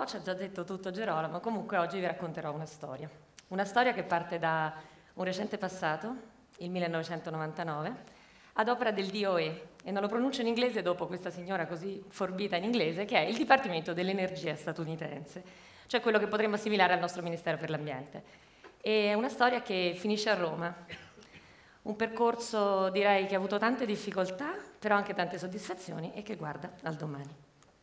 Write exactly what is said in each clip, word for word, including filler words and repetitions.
no, ci ha già detto tutto Gerolamo, comunque oggi vi racconterò una storia. Una storia che parte da un recente passato, il millenovecentonovantanove, ad opera del D O E, e non lo pronuncio in inglese dopo questa signora così forbita in inglese, che è il Dipartimento dell'Energia statunitense, cioè quello che potremmo assimilare al nostro Ministero per l'Ambiente. È una storia che finisce a Roma, un percorso direi che ha avuto tante difficoltà, però anche tante soddisfazioni e che guarda al domani.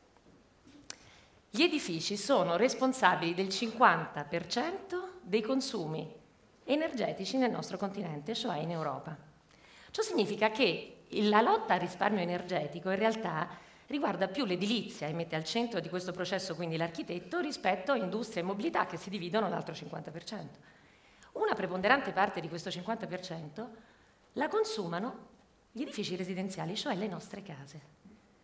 Gli edifici sono responsabili del cinquanta per cento dei consumi energetici nel nostro continente, cioè in Europa. Ciò significa che la lotta al risparmio energetico in realtà riguarda più l'edilizia e mette al centro di questo processo quindi l'architetto rispetto a industria e mobilità che si dividono l'altro cinquanta per cento. Una preponderante parte di questo cinquanta per cento la consumano gli edifici residenziali, cioè le nostre case.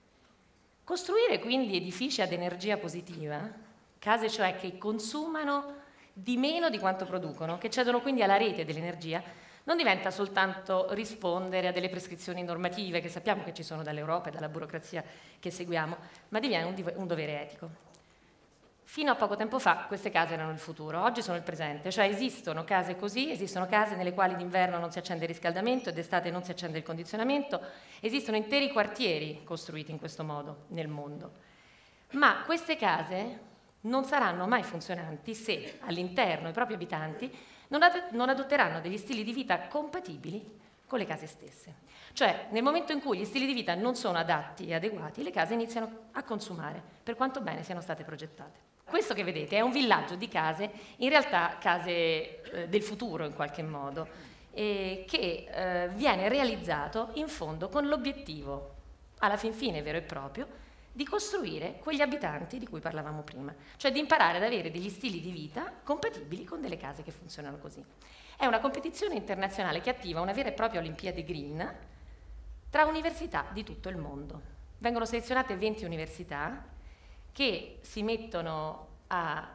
Costruire quindi edifici ad energia positiva, case cioè che consumano di meno di quanto producono, che cedono quindi alla rete dell'energia, non diventa soltanto rispondere a delle prescrizioni normative che sappiamo che ci sono dall'Europa e dalla burocrazia che seguiamo, ma diviene un, un dovere etico. Fino a poco tempo fa queste case erano il futuro, oggi sono il presente, cioè esistono case così, esistono case nelle quali d'inverno non si accende il riscaldamento e d'estate non si accende il condizionamento, esistono interi quartieri costruiti in questo modo nel mondo. Ma queste case non saranno mai funzionanti se all'interno i propri abitanti non, ad- non adotteranno degli stili di vita compatibili con le case stesse. Cioè, nel momento in cui gli stili di vita non sono adatti e adeguati, le case iniziano a consumare, per quanto bene siano state progettate. Questo che vedete è un villaggio di case, in realtà case eh, del futuro in qualche modo, eh, che eh, viene realizzato in fondo con l'obiettivo, alla fin fine vero e proprio, di costruire quegli abitanti di cui parlavamo prima, cioè di imparare ad avere degli stili di vita compatibili con delle case che funzionano così. È una competizione internazionale che attiva una vera e propria Olimpiade Green tra università di tutto il mondo. Vengono selezionate venti università che si mettono a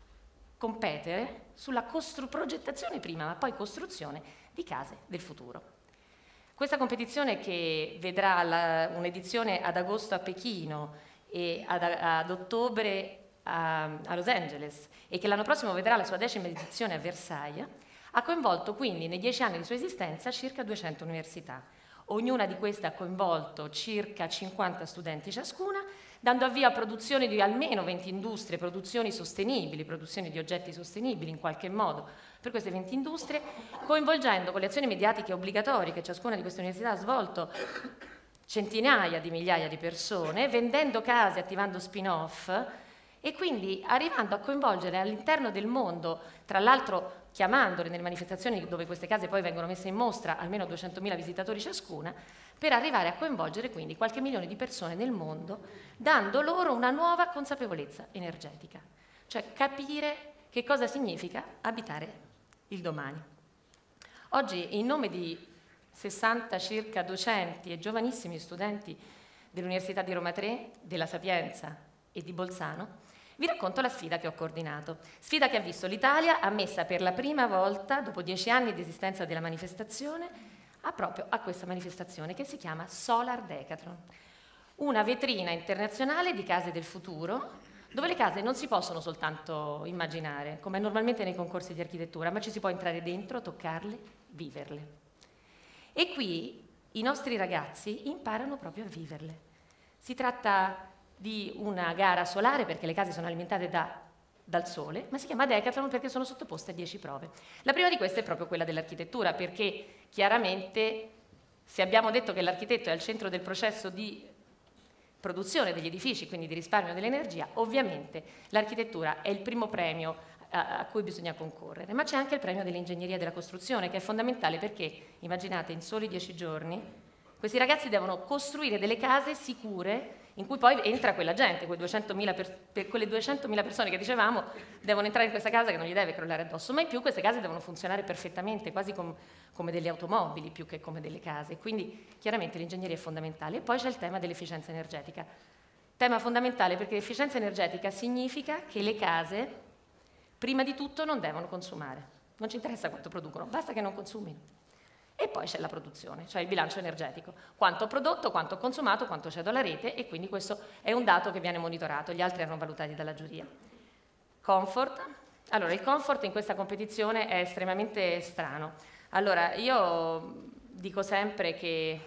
competere sulla progettazione prima, ma poi costruzione di case del futuro. Questa competizione, che vedrà un'edizione ad agosto a Pechino e ad, ad ottobre a, a Los Angeles e che l'anno prossimo vedrà la sua decima edizione a Versailles, ha coinvolto quindi nei dieci anni di sua esistenza circa duecento università. Ognuna di queste ha coinvolto circa cinquanta studenti ciascuna, dando avvio a produzioni di almeno venti industrie, produzioni sostenibili, produzioni di oggetti sostenibili in qualche modo per queste venti industrie, coinvolgendo con le azioni mediatiche obbligatorie che ciascuna di queste università ha svolto centinaia di migliaia di persone, vendendo case, attivando spin-off e quindi arrivando a coinvolgere all'interno del mondo, tra l'altro chiamandole nelle manifestazioni dove queste case poi vengono messe in mostra almeno duecentomila visitatori ciascuna, per arrivare a coinvolgere quindi qualche milione di persone nel mondo, dando loro una nuova consapevolezza energetica, cioè capire che cosa significa abitare il domani. Oggi, in nome di sessanta circa docenti e giovanissimi studenti dell'Università di Roma tre, della Sapienza e di Bolzano, vi racconto la sfida che ho coordinato. Sfida che ha visto l'Italia ammessa per la prima volta, dopo dieci anni di esistenza della manifestazione, a proprio a questa manifestazione che si chiama Solar Decathlon, una vetrina internazionale di case del futuro, dove le case non si possono soltanto immaginare, come normalmente nei concorsi di architettura, ma ci si può entrare dentro, toccarle, viverle. E qui i nostri ragazzi imparano proprio a viverle. Si tratta di una gara solare perché le case sono alimentate da, dal sole, ma si chiama Decathlon perché sono sottoposte a dieci prove. La prima di queste è proprio quella dell'architettura, perché chiaramente se abbiamo detto che l'architetto è al centro del processo di produzione degli edifici, quindi di risparmio dell'energia, ovviamente l'architettura è il primo premio a, a cui bisogna concorrere, ma c'è anche il premio dell'ingegneria della costruzione, che è fondamentale perché, immaginate, in soli dieci giorni questi ragazzi devono costruire delle case sicure in cui poi entra quella gente, quei duecentomila per, per quelle duecentomila persone che dicevamo devono entrare in questa casa che non gli deve crollare addosso, ma in più queste case devono funzionare perfettamente, quasi com, come delle automobili più che come delle case, quindi chiaramente l'ingegneria è fondamentale. E poi c'è il tema dell'efficienza energetica, tema fondamentale perché l'efficienza energetica significa che le case prima di tutto non devono consumare, non ci interessa quanto producono, basta che non consumino. E poi c'è la produzione, cioè il bilancio energetico. Quanto ho prodotto, quanto ho consumato, quanto cedo alla rete, e quindi questo è un dato che viene monitorato, gli altri erano valutati dalla giuria. Comfort. Allora, il comfort in questa competizione è estremamente strano. Allora, io dico sempre che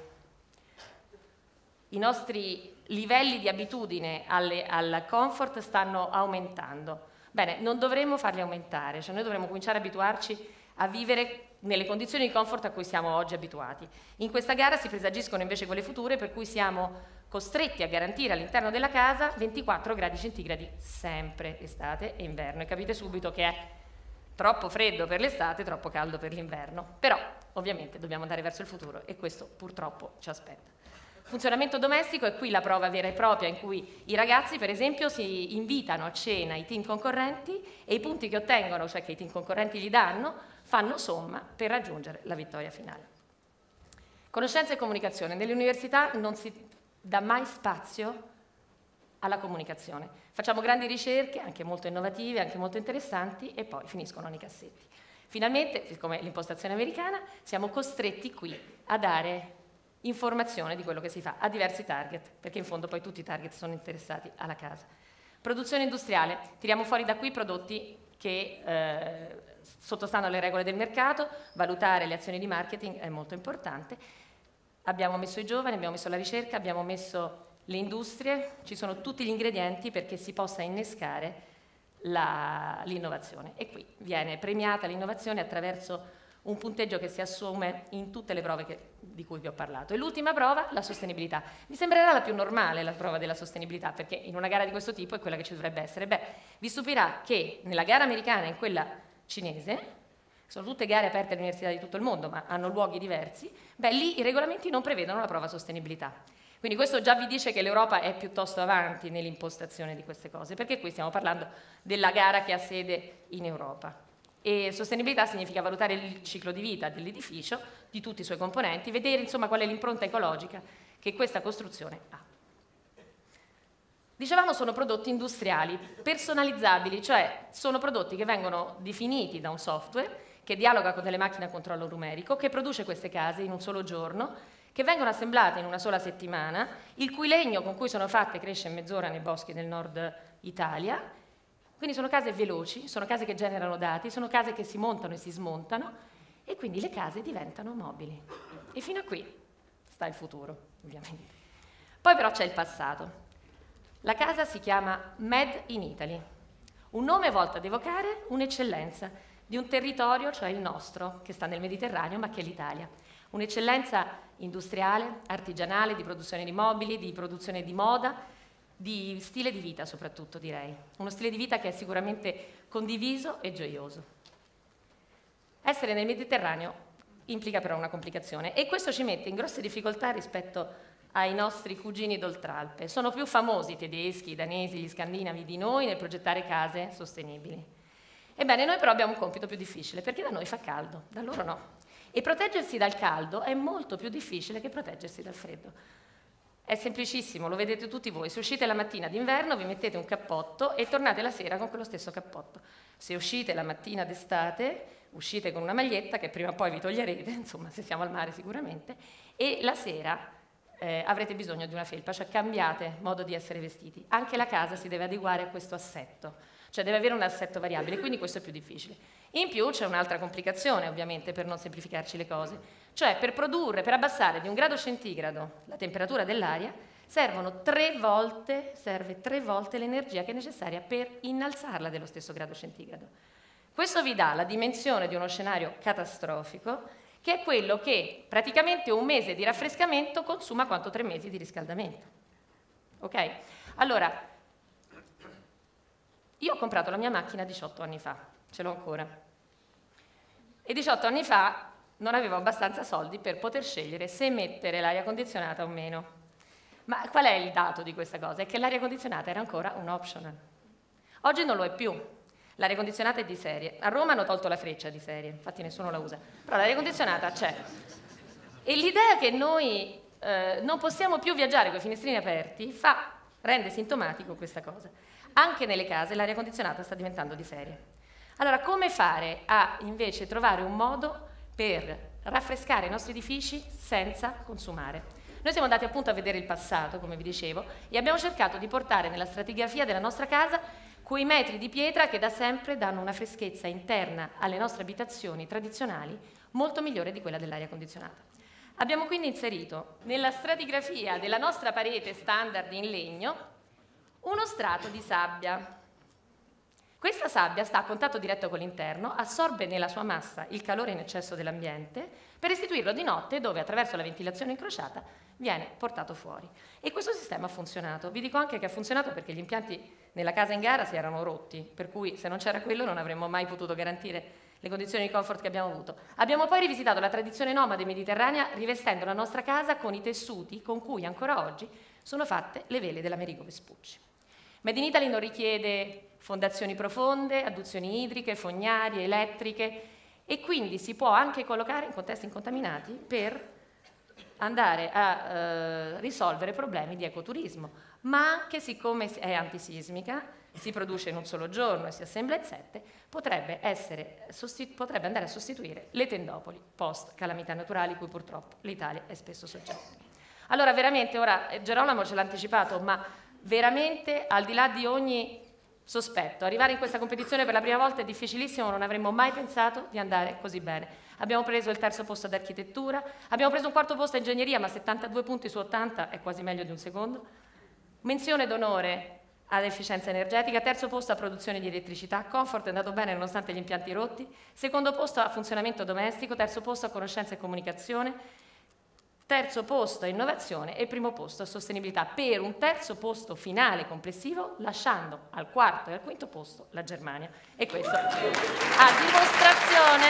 i nostri livelli di abitudine alle, al comfort stanno aumentando. Bene, non dovremmo farli aumentare, cioè noi dovremmo cominciare a abituarci a vivere nelle condizioni di comfort a cui siamo oggi abituati. In questa gara si presagiscono invece quelle future per cui siamo costretti a garantire all'interno della casa ventiquattro gradi centigradi sempre, estate e inverno, e capite subito che è troppo freddo per l'estate, troppo caldo per l'inverno. Però ovviamente dobbiamo andare verso il futuro e questo purtroppo ci aspetta. Funzionamento domestico è qui la prova vera e propria in cui i ragazzi, per esempio, si invitano a cena i team concorrenti e i punti che ottengono, cioè che i team concorrenti gli danno, fanno somma per raggiungere la vittoria finale. Conoscenza e comunicazione. Nelle università non si dà mai spazio alla comunicazione. Facciamo grandi ricerche, anche molto innovative, anche molto interessanti, e poi finiscono nei cassetti. Finalmente, siccome è l'impostazione americana, siamo costretti qui a dare informazione di quello che si fa a diversi target, perché in fondo poi tutti i target sono interessati alla casa. Produzione industriale, tiriamo fuori da qui prodotti che eh, sottostanno alle regole del mercato, valutare le azioni di marketing è molto importante. Abbiamo messo i giovani, abbiamo messo la ricerca, abbiamo messo le industrie, ci sono tutti gli ingredienti perché si possa innescare l'innovazione, e qui viene premiata l'innovazione attraverso un punteggio che si assume in tutte le prove che, di cui vi ho parlato. E l'ultima prova, la sostenibilità. Vi sembrerà la più normale la prova della sostenibilità, perché in una gara di questo tipo è quella che ci dovrebbe essere. Beh, vi stupirà che nella gara americana e in quella cinese, sono tutte gare aperte alle università di tutto il mondo, ma hanno luoghi diversi, beh, lì i regolamenti non prevedono la prova sostenibilità. Quindi questo già vi dice che l'Europa è piuttosto avanti nell'impostazione di queste cose, perché qui stiamo parlando della gara che ha sede in Europa. E sostenibilità significa valutare il ciclo di vita dell'edificio, di tutti i suoi componenti, vedere insomma qual è l'impronta ecologica che questa costruzione ha. Dicevamo sono prodotti industriali, personalizzabili, cioè sono prodotti che vengono definiti da un software che dialoga con delle macchine a controllo numerico, che produce queste case in un solo giorno, che vengono assemblate in una sola settimana, il cui legno con cui sono fatte cresce in mezz'ora nei boschi del nord Italia. Quindi sono case veloci, sono case che generano dati, sono case che si montano e si smontano, e quindi le case diventano mobili. E fino a qui sta il futuro, ovviamente. Poi però c'è il passato. La casa si chiama Made in Italy, un nome volto ad evocare un'eccellenza di un territorio, cioè il nostro, che sta nel Mediterraneo, ma che è l'Italia. Un'eccellenza industriale, artigianale, di produzione di mobili, di produzione di moda, di stile di vita soprattutto, direi. Uno stile di vita che è sicuramente condiviso e gioioso. Essere nel Mediterraneo implica però una complicazione, e questo ci mette in grosse difficoltà rispetto ai nostri cugini d'Oltralpe. Sono più famosi i tedeschi, i danesi, gli scandinavi di noi nel progettare case sostenibili. Ebbene, noi però abbiamo un compito più difficile, perché da noi fa caldo, da loro no. E proteggersi dal caldo è molto più difficile che proteggersi dal freddo. È semplicissimo, lo vedete tutti voi. Se uscite la mattina d'inverno vi mettete un cappotto e tornate la sera con quello stesso cappotto. Se uscite la mattina d'estate, uscite con una maglietta che prima o poi vi toglierete, insomma, se siamo al mare sicuramente, e la sera eh, avrete bisogno di una felpa, cioè cambiate modo di essere vestiti. Anche la casa si deve adeguare a questo assetto, cioè deve avere un assetto variabile, quindi questo è più difficile. In più c'è un'altra complicazione, ovviamente, per non semplificarci le cose. Cioè, per produrre, per abbassare di un grado centigrado la temperatura dell'aria, servono tre volte, serve tre volte l'energia che è necessaria per innalzarla dello stesso grado centigrado. Questo vi dà la dimensione di uno scenario catastrofico, che è quello che praticamente un mese di raffrescamento consuma quanto tre mesi di riscaldamento. Ok? Allora, io ho comprato la mia macchina diciotto anni fa, ce l'ho ancora, e diciotto anni fa non avevo abbastanza soldi per poter scegliere se mettere l'aria condizionata o meno. Ma qual è il dato di questa cosa? È che l'aria condizionata era ancora un optional. Oggi non lo è più. L'aria condizionata è di serie. A Roma hanno tolto la freccia di serie, infatti nessuno la usa. Però l'aria condizionata c'è. E l'idea che noi eh, non possiamo più viaggiare con i finestrini aperti fa, rende sintomatico questa cosa. Anche nelle case l'aria condizionata sta diventando di serie. Allora, come fare a invece trovare un modo per raffrescare i nostri edifici senza consumare? Noi siamo andati appunto a vedere il passato, come vi dicevo, e abbiamo cercato di portare nella stratigrafia della nostra casa quei metri di pietra che da sempre danno una freschezza interna alle nostre abitazioni tradizionali molto migliore di quella dell'aria condizionata. Abbiamo quindi inserito nella stratigrafia della nostra parete standard in legno uno strato di sabbia. Questa sabbia sta a contatto diretto con l'interno, assorbe nella sua massa il calore in eccesso dell'ambiente per restituirlo di notte, dove attraverso la ventilazione incrociata viene portato fuori. E questo sistema ha funzionato. Vi dico anche che ha funzionato perché gli impianti nella casa in gara si erano rotti, per cui se non c'era quello non avremmo mai potuto garantire le condizioni di comfort che abbiamo avuto. Abbiamo poi rivisitato la tradizione nomade mediterranea rivestendo la nostra casa con i tessuti con cui ancora oggi sono fatte le vele dell'Amerigo Vespucci. Made in Italy non richiede fondazioni profonde, adduzioni idriche, fognarie, elettriche, e quindi si può anche collocare in contesti incontaminati per andare a eh, risolvere problemi di ecoturismo, ma anche siccome è antisismica, si produce in un solo giorno e si assembla in sette, potrebbe, essere, potrebbe andare a sostituire le tendopoli post calamità naturali cui purtroppo l'Italia è spesso soggetta. Allora veramente, ora Gerolamo ce l'ha anticipato, ma veramente al di là di ogni sospetto, arrivare in questa competizione per la prima volta è difficilissimo, non avremmo mai pensato di andare così bene. Abbiamo preso il terzo posto ad architettura, abbiamo preso un quarto posto a ingegneria, ma settantadue punti su ottanta è quasi meglio di un secondo. Menzione d'onore ad efficienza energetica, terzo posto a produzione di elettricità, comfort è andato bene nonostante gli impianti rotti, secondo posto a funzionamento domestico, terzo posto a conoscenza e comunicazione, terzo posto a innovazione e primo posto a sostenibilità, per un terzo posto finale complessivo, lasciando al quarto e al quinto posto la Germania. E questo a dimostrazione,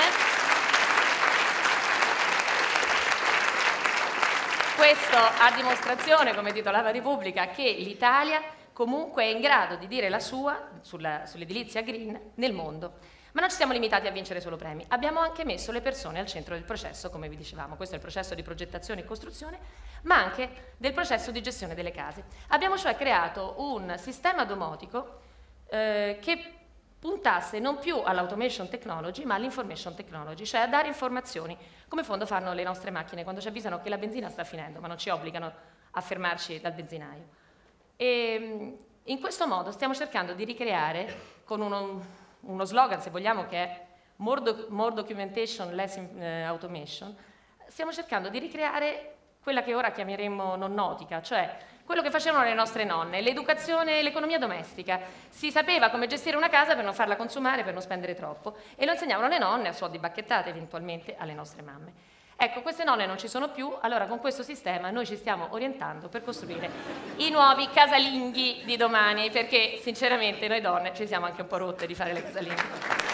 questo a dimostrazione, come titolava Repubblica, che l'Italia comunque è in grado di dire la sua sulla, sull'edilizia green nel mondo. Ma non ci siamo limitati a vincere solo premi, abbiamo anche messo le persone al centro del processo, come vi dicevamo. Questo è il processo di progettazione e costruzione, ma anche del processo di gestione delle case. Abbiamo cioè creato un sistema domotico eh, che puntasse non più all'automation technology, ma all'information technology, cioè a dare informazioni, come in fondo fanno le nostre macchine quando ci avvisano che la benzina sta finendo, ma non ci obbligano a fermarci dal benzinaio. E in questo modo stiamo cercando di ricreare con uno uno slogan, se vogliamo, che è more, doc more documentation, less in, uh, automation. Stiamo cercando di ricreare quella che ora chiameremo nonnotica, cioè quello che facevano le nostre nonne, l'educazione e l'economia domestica. Si sapeva come gestire una casa per non farla consumare, per non spendere troppo, e lo insegnavano le nonne a soldi bacchettate eventualmente alle nostre mamme. Ecco, queste nonne non ci sono più, allora con questo sistema noi ci stiamo orientando per costruire i nuovi casalinghi di domani, perché sinceramente noi donne ci siamo anche un po' rotte di fare le casalinghe.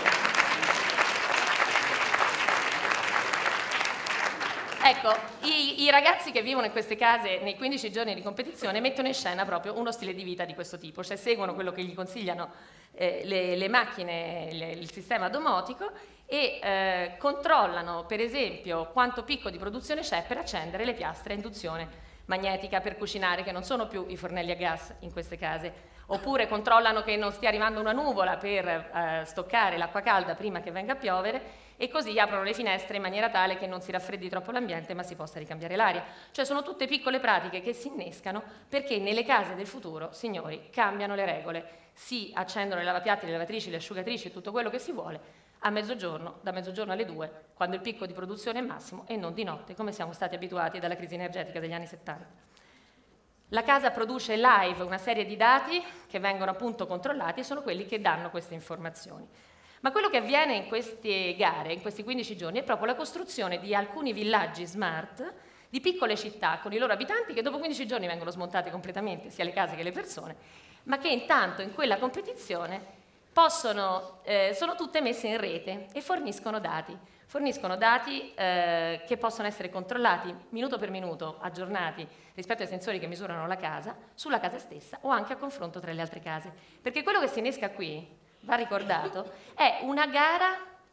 Ecco, i, i ragazzi che vivono in queste case nei quindici giorni di competizione mettono in scena proprio uno stile di vita di questo tipo, cioè seguono quello che gli consigliano eh, le, le macchine, le, il sistema domotico, e eh, controllano per esempio quanto picco di produzione c'è per accendere le piastre a induzione magnetica per cucinare, che non sono più i fornelli a gas in queste case, oppure controllano che non stia arrivando una nuvola per eh, stoccare l'acqua calda prima che venga a piovere, e così aprono le finestre in maniera tale che non si raffreddi troppo l'ambiente ma si possa ricambiare l'aria. Cioè sono tutte piccole pratiche che si innescano perché nelle case del futuro, signori, cambiano le regole, si accendono le lavapiatti, le lavatrici, le asciugatrici, tutto quello che si vuole, a mezzogiorno, da mezzogiorno alle due, quando il picco di produzione è massimo, e non di notte, come siamo stati abituati dalla crisi energetica degli anni settanta. La casa produce live una serie di dati che vengono appunto controllati e sono quelli che danno queste informazioni. Ma quello che avviene in queste gare, in questi quindici giorni, è proprio la costruzione di alcuni villaggi smart, di piccole città con i loro abitanti, che dopo quindici giorni vengono smontate completamente, sia le case che le persone, ma che intanto in quella competizione possono, eh, sono tutte messe in rete e forniscono dati, forniscono dati eh, che possono essere controllati minuto per minuto, aggiornati rispetto ai sensori che misurano la casa, sulla casa stessa o anche a confronto tra le altre case. Perché quello che si innesca qui, va ricordato, è una gara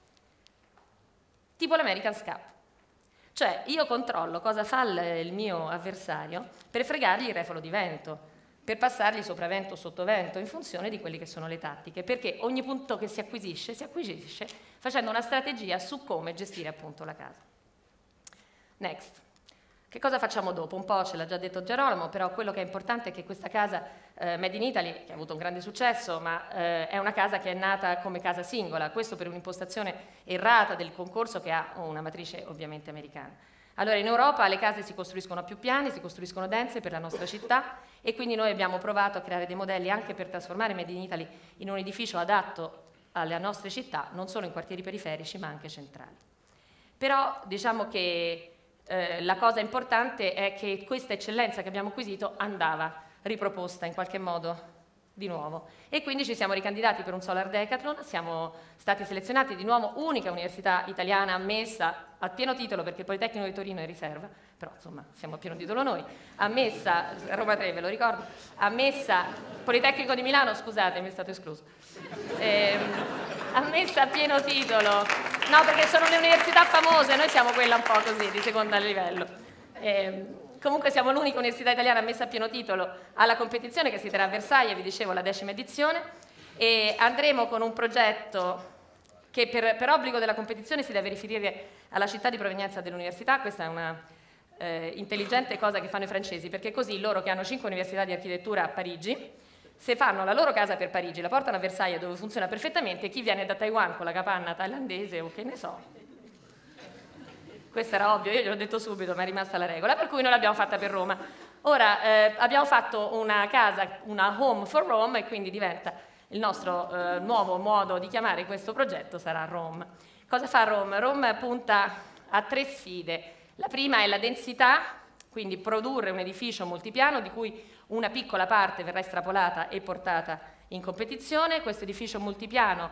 tipo l'American's Cup. Cioè io controllo cosa fa il mio avversario per fregargli il refolo di vento, per passargli sopra vento o sotto vento, in funzione di quelle che sono le tattiche, perché ogni punto che si acquisisce, si acquisisce facendo una strategia su come gestire appunto la casa. Next. Che cosa facciamo dopo? Un po' ce l'ha già detto Gerolamo, però quello che è importante è che questa casa eh, Made in Italy, che ha avuto un grande successo, ma eh, è una casa che è nata come casa singola, questo per un'impostazione errata del concorso che ha una matrice ovviamente americana. Allora in Europa le case si costruiscono a più piani, si costruiscono dense per la nostra città e quindi noi abbiamo provato a creare dei modelli anche per trasformare Made in Italy in un edificio adatto alle nostre città, non solo in quartieri periferici ma anche centrali. Però diciamo che Eh, la cosa importante è che questa eccellenza che abbiamo acquisito andava riproposta in qualche modo di nuovo e quindi ci siamo ricandidati per un Solar Decathlon, siamo stati selezionati di nuovo, unica università italiana ammessa a pieno titolo perché il Politecnico di Torino è in riserva, però insomma siamo a pieno titolo noi, ammessa, Roma tre ve lo ricordo, ammessa, Politecnico di Milano scusatemi è stato escluso, eh, ammessa a pieno titolo. No, perché sono le università famose, noi siamo quella un po' così, di secondo livello. Eh, comunque siamo l'unica università italiana messa a pieno titolo alla competizione che si terrà a Versailles, vi dicevo, la decima edizione, e andremo con un progetto che per, per obbligo della competizione si deve riferire alla città di provenienza dell'università, questa è una eh, intelligente cosa che fanno i francesi, perché così loro che hanno cinque università di architettura a Parigi, se fanno la loro casa per Parigi, la portano a Versailles dove funziona perfettamente, chi viene da Taiwan con la capanna thailandese o che ne so, questo era ovvio, io gliel'ho detto subito ma è rimasta la regola, per cui noi l'abbiamo fatta per Roma. Ora eh, abbiamo fatto una casa, una home for Rome e quindi diventa il nostro eh, nuovo modo di chiamare questo progetto sarà Rome. Cosa fa Rome? Rome punta a tre sfide, la prima è la densità, quindi produrre un edificio multipiano di cui una piccola parte verrà estrapolata e portata in competizione. Questo edificio multipiano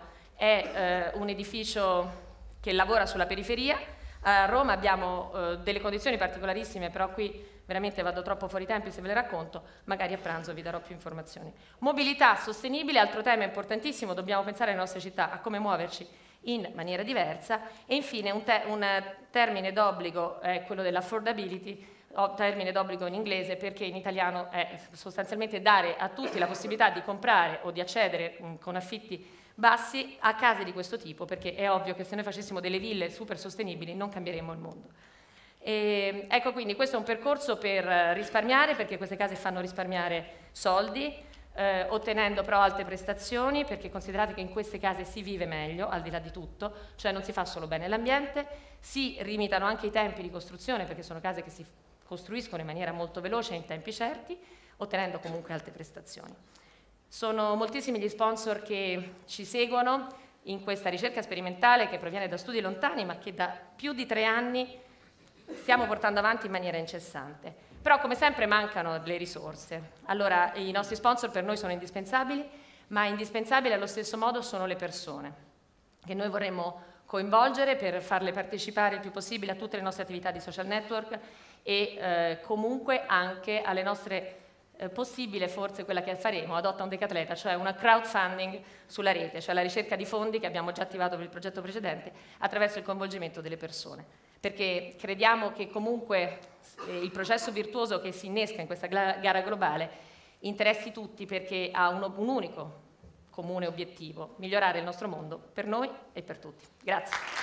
è eh, un edificio che lavora sulla periferia. A Roma abbiamo eh, delle condizioni particolarissime, però qui veramente vado troppo fuori tempi se ve le racconto, magari a pranzo vi darò più informazioni. Mobilità sostenibile, altro tema importantissimo, dobbiamo pensare alle nostre città, a come muoverci in maniera diversa. E infine un, te un termine d'obbligo è quello dell'affordability, termine d'obbligo in inglese perché in italiano è sostanzialmente dare a tutti la possibilità di comprare o di accedere mh, con affitti bassi a case di questo tipo, perché è ovvio che se noi facessimo delle ville super sostenibili non cambieremmo il mondo. E, ecco, quindi questo è un percorso per risparmiare, perché queste case fanno risparmiare soldi, eh, ottenendo però alte prestazioni, perché considerate che in queste case si vive meglio, al di là di tutto, cioè non si fa solo bene all'ambiente, si limitano anche i tempi di costruzione, perché sono case che si costruiscono in maniera molto veloce e in tempi certi, ottenendo comunque alte prestazioni. Sono moltissimi gli sponsor che ci seguono in questa ricerca sperimentale che proviene da studi lontani, ma che da più di tre anni stiamo portando avanti in maniera incessante. Però come sempre mancano le risorse. Allora i nostri sponsor per noi sono indispensabili, ma indispensabili allo stesso modo sono le persone, che noi vorremmo coinvolgere per farle partecipare il più possibile a tutte le nostre attività di social network e eh, comunque anche alle nostre eh, possibile forse quella che faremo, Adotta un Decatleta, cioè una crowdfunding sulla rete, cioè la ricerca di fondi che abbiamo già attivato per il progetto precedente attraverso il coinvolgimento delle persone, perché crediamo che comunque eh, il processo virtuoso che si innesca in questa gara globale interessi tutti perché ha un, un unico comune obiettivo, migliorare il nostro mondo per noi e per tutti. Grazie.